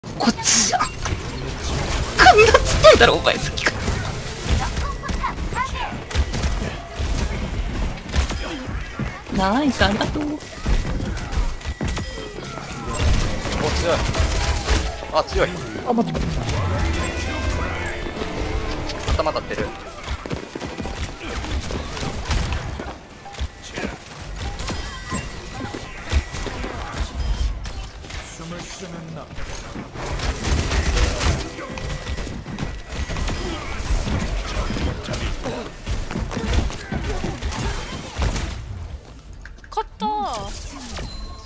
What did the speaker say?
こっちじゃん。こんなつってんだろお前さっきから。ナイスありがとう。 お、強い。あ、強い。 あ、待って。 頭立ってる。